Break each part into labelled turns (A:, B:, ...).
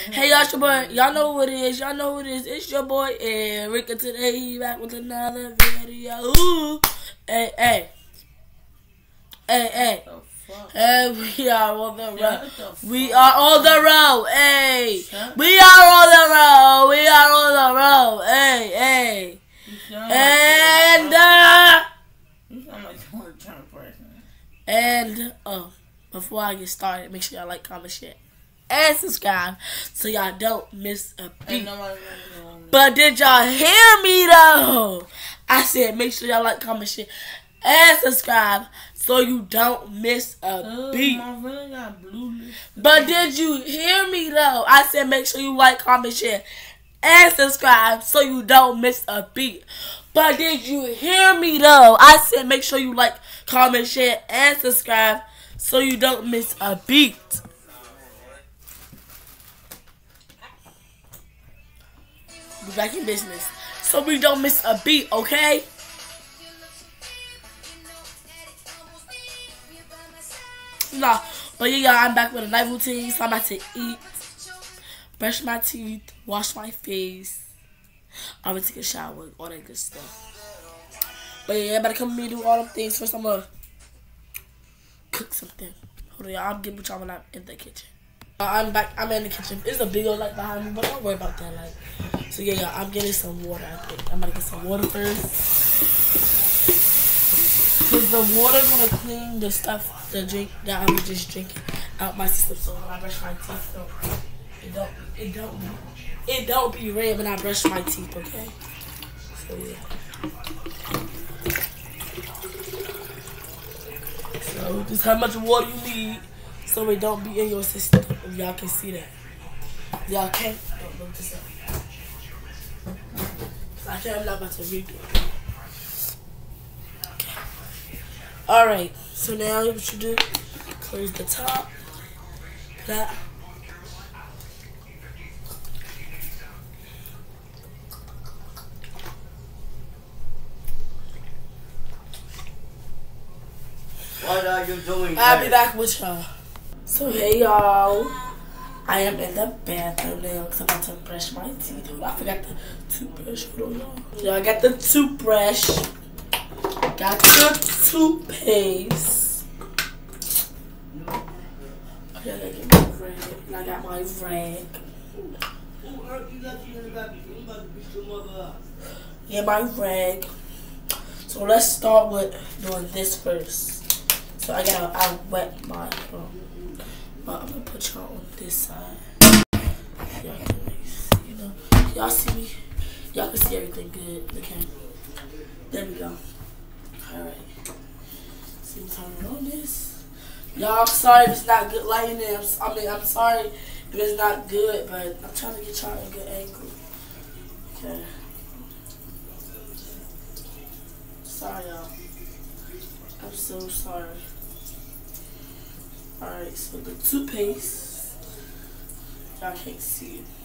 A: Hey, y'all, it's your boy. Y'all know who it is. Y'all know who it is. It's your boy Eric, and today he back with another video. Ooh. Hey. Hey, we are on the road. We are on the road. Hey. We are on the road. We are on the road. Hey. And before I get started, make sure y'all like, comment, share, and subscribe so y'all don't miss a beat. But did y'all hear me though? I said make sure y'all like, comment, share, and subscribe so you don't miss a beat. But did you hear me though? I said make sure you like, comment, share, and subscribe so you don't miss a beat. But did you hear me though? I said make sure you like, comment, share, and subscribe so you don't miss a beat. We back in business so we don't miss a beat, okay? Nah, but yeah, y'all, I'm back with a night routine. So I'm about to eat, brush my teeth, wash my face. I'm gonna take a shower, all that good stuff. But yeah, everybody come with me do all them things. First, I'm gonna cook something. Hold on, y'all. I'm getting with y'all when I'm in the kitchen. I'm back. I'm in the kitchen. There's a big old light behind me, but don't worry about that light. So yeah, y'all, I'm getting some water. I think I'm gonna get some water first. Cause the water gonna clean the stuff, the drink that I'm just drinking out my system. So when I brush my teeth, it don't be red when I brush my teeth. Okay. So yeah. So just how much water you need so it don't be in your system. If y'all can see that. If y'all can't, don't look this up. I can't, I'm not about to read it. Okay. Alright, so now what you do, close the top. That.
B: What are you doing?
A: I'll be back with y'all. So hey y'all, I am in the bathroom now because I'm about to brush my teeth. I forgot the toothbrush. Hold on, y'all. Y'all got the toothbrush. Got the toothpaste. Okay, I gotta get my rag. And I got my rag. Yeah, my rag. So let's start with doing this first. So I wet my I'm gonna put y'all on this side. Y'all can see, you know. Y'all see me? Y'all can see everything good. Okay. There we go. Alright. See me turning on this. Y'all, I'm sorry if it's not good lighting there. I'm sorry if it's not good, but I'm trying to get y'all a good angle. Okay. Sorry, y'all. I'm so sorry. Alright, so the toothpaste, y'all can't see it.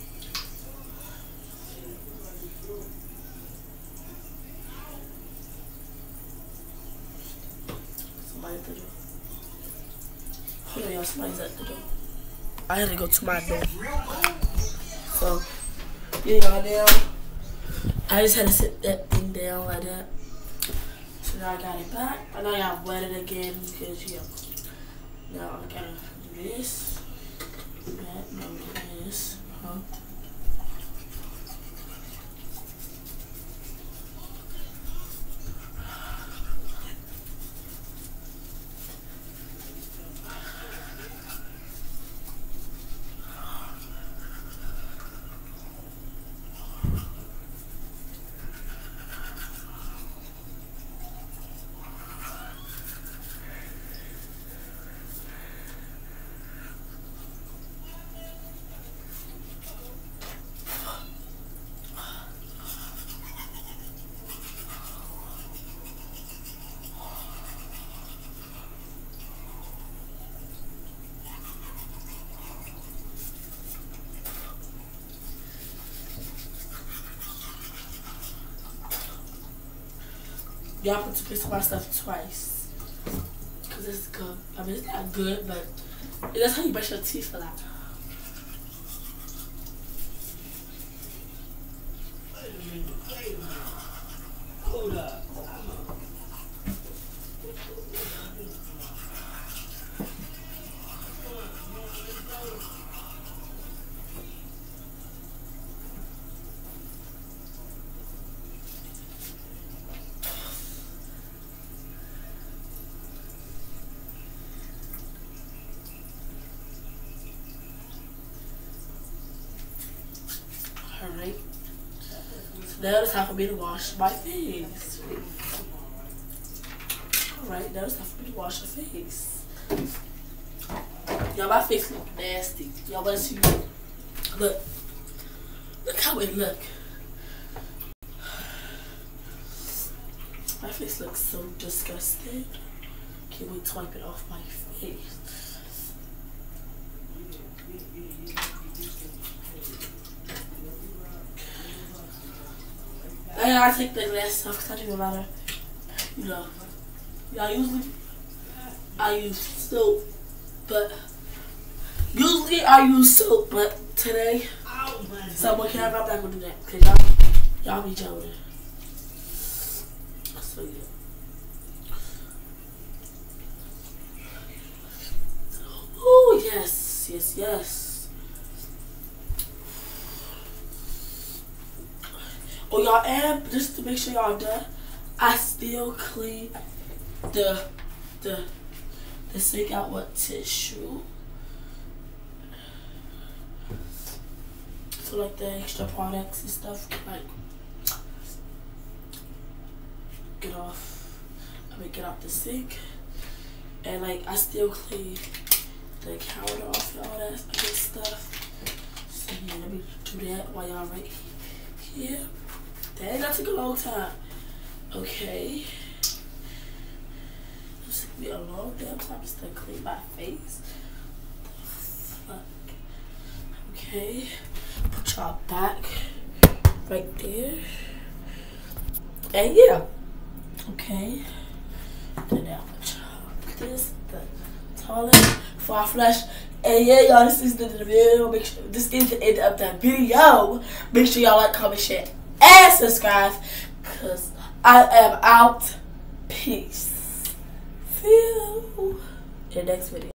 A: Somebody at the door. Hold on, y'all, somebody's at the door. I had to go to my door. So, yeah, y'all, now, I just had to sit that thing down like that. So now I got it back. I know y'all wet it again because, yeah. Now I gotta do this. That, no, do this. Y'all put toothpaste on my stuff twice. Because it's good. I mean, it's not good, but that's how you brush your teeth a lot. Alright. So now it's time for me to wash my face. Alright, now it's time for me to wash the face. Y'all, my face look nasty. Y'all wanna see? Look. Look how it look. My face looks so disgusting. Can't wait to wipe it off my face. I take the glass off because I do a lot of, you know, usually I use soap, but today, someone can't, I'm not gonna do that because y'all be joking. So yeah. Oh yes, yes, yes. Oh y'all, and just to make sure y'all done, I still clean the sink out with tissue. So like the extra products and stuff, like get out the sink, and like I still clean the counter off and all that good stuff. So yeah, let me do that while y'all right here. Dang, that took a long time. Okay. This took me a long damn time just to clean my face. Fuck. Okay. Put y'all back right there. And yeah. Okay. Then now put y'all this, the toilet before I flush. And yeah, y'all, this is the end of the video. Make sure this is the end of the video. Make sure y'all like, comment, share, and subscribe. Cause I am out. Peace. See you in the next video.